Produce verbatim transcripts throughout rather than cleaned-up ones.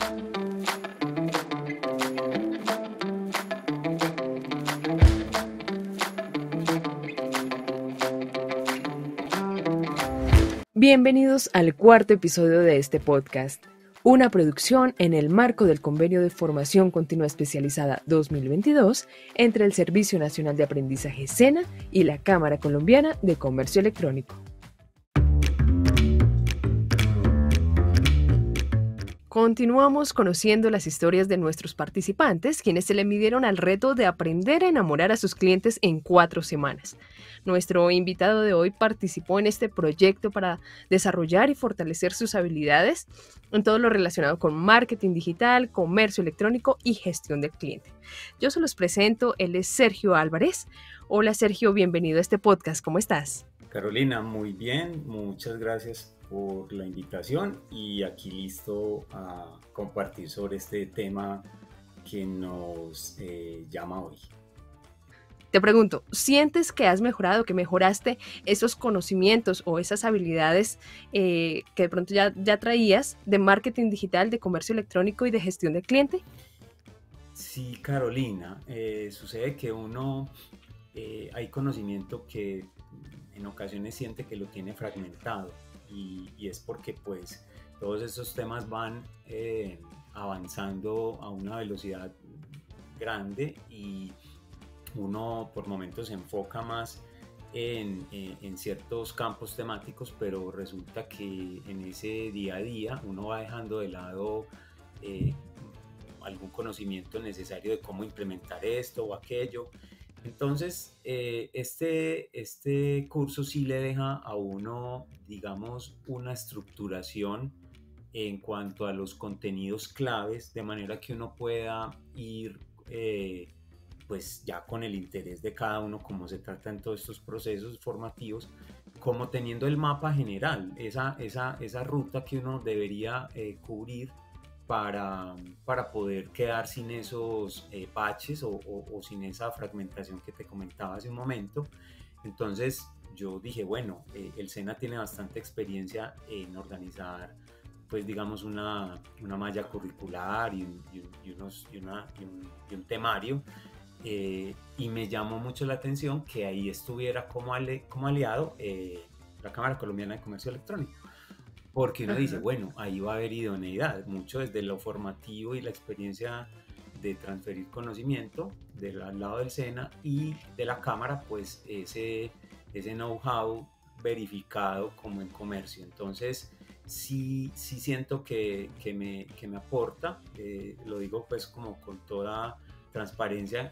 Bienvenidos al cuarto episodio de este podcast, una producción en el marco del Convenio de Formación Continua Especializada dos mil veintidós entre el Servicio Nacional de Aprendizaje SENA y la Cámara Colombiana de Comercio Electrónico. Continuamos conociendo las historias de nuestros participantes, quienes se le midieron al reto de aprender a enamorar a sus clientes en cuatro semanas. Nuestro invitado de hoy participó en este proyecto para desarrollar y fortalecer sus habilidades en todo lo relacionado con marketing digital, comercio electrónico y gestión del cliente. Yo se los presento, él es Sergio Álvarez. Hola Sergio, bienvenido a este podcast, ¿cómo estás? Carolina, muy bien, muchas gracias por la invitación y aquí listo a compartir sobre este tema que nos eh, llama hoy. Te pregunto, ¿sientes que has mejorado, que mejoraste esos conocimientos o esas habilidades eh, que de pronto ya, ya traías de marketing digital, de comercio electrónico y de gestión del cliente? Sí, Carolina, eh, sucede que uno, eh, hay conocimiento que en ocasiones siente que lo tiene fragmentado y, y es porque pues todos esos temas van eh, avanzando a una velocidad grande y uno por momentos se enfoca más en, en, en ciertos campos temáticos, pero resulta que en ese día a día uno va dejando de lado eh, algún conocimiento necesario de cómo implementar esto o aquello. Entonces, eh, este, este curso sí le deja a uno, digamos, una estructuración en cuanto a los contenidos claves, de manera que uno pueda ir eh, pues ya con el interés de cada uno, como se trata en todos estos procesos formativos, como teniendo el mapa general, esa, esa, esa ruta que uno debería eh, cubrir para, para poder quedar sin esos eh, baches o, o, o sin esa fragmentación que te comentaba hace un momento. Entonces yo dije, bueno, eh, el SENA tiene bastante experiencia en organizar, pues digamos, una, una malla curricular y un, y un, y unos, y una, y un, y un temario. Eh, y me llamó mucho la atención que ahí estuviera como, ale, como aliado eh, la Cámara Colombiana de Comercio Electrónico, porque uno Ajá. dice, bueno, ahí va a haber idoneidad, mucho desde lo formativo y la experiencia de transferir conocimiento del al lado del SENA y de la Cámara, pues ese, ese know-how verificado como en comercio. Entonces sí, sí siento que, que, me, que me aporta, eh, lo digo pues como con toda transparencia.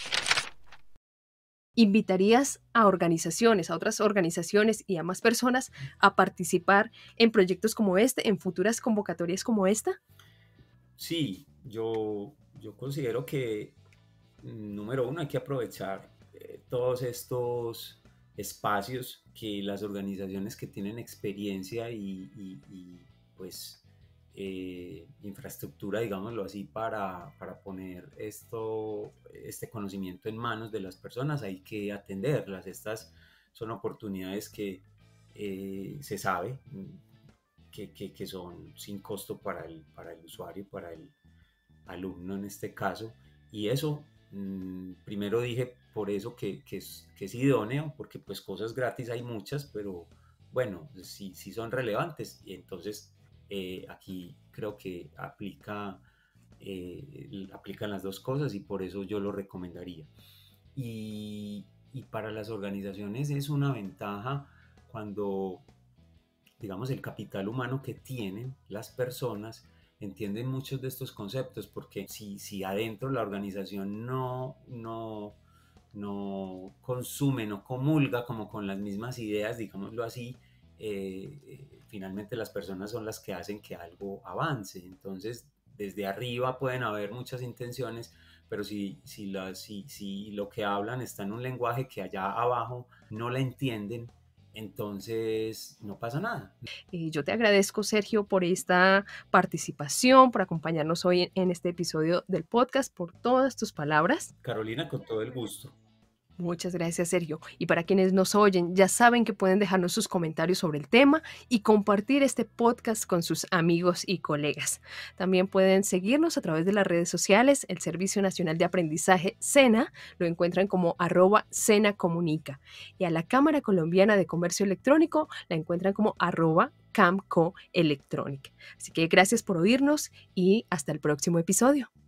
¿Invitarías a organizaciones, a otras organizaciones y a más personas a participar en proyectos como este, en futuras convocatorias como esta? Sí, yo, yo considero que, número uno, hay que aprovechar eh, todos estos espacios que las organizaciones que tienen experiencia y, y, y pues eh, infraestructura, digámoslo así, para, para poner esto, este conocimiento en manos de las personas, hay que atenderlas. Estas son oportunidades que eh, se sabe que, que, que son sin costo para el, para el usuario, para el alumno en este caso, y eso mmm, primero dije por eso que, que, es, que es idóneo, porque pues cosas gratis hay muchas, pero bueno, sí, sí son relevantes, y entonces eh, aquí creo que aplica, eh, aplican las dos cosas y por eso yo lo recomendaría. Y, y para las organizaciones es una ventaja cuando, digamos, el capital humano que tienen las personas entienden muchos de estos conceptos, porque si, si adentro la organización no, no, no consume, no comulga como con las mismas ideas, digámoslo así, eh, eh, finalmente las personas son las que hacen que algo avance. Entonces, desde arriba pueden haber muchas intenciones, pero si, si, la, si, si lo que hablan está en un lenguaje que allá abajo no la entienden, entonces no pasa nada. Y yo te agradezco, Sergio, por esta participación, por acompañarnos hoy en este episodio del podcast, por todas tus palabras. Carolina, con todo el gusto. Muchas gracias, Sergio. Y para quienes nos oyen, ya saben que pueden dejarnos sus comentarios sobre el tema y compartir este podcast con sus amigos y colegas. También pueden seguirnos a través de las redes sociales. El Servicio Nacional de Aprendizaje, SENA, lo encuentran como arroba SENA Comunica. Y a la Cámara Colombiana de Comercio Electrónico la encuentran como arroba CAMCO Electronic. Así que gracias por oírnos y hasta el próximo episodio.